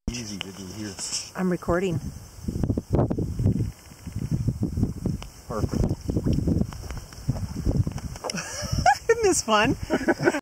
Easy to do here. I'm recording. Perfect. Isn't this fun?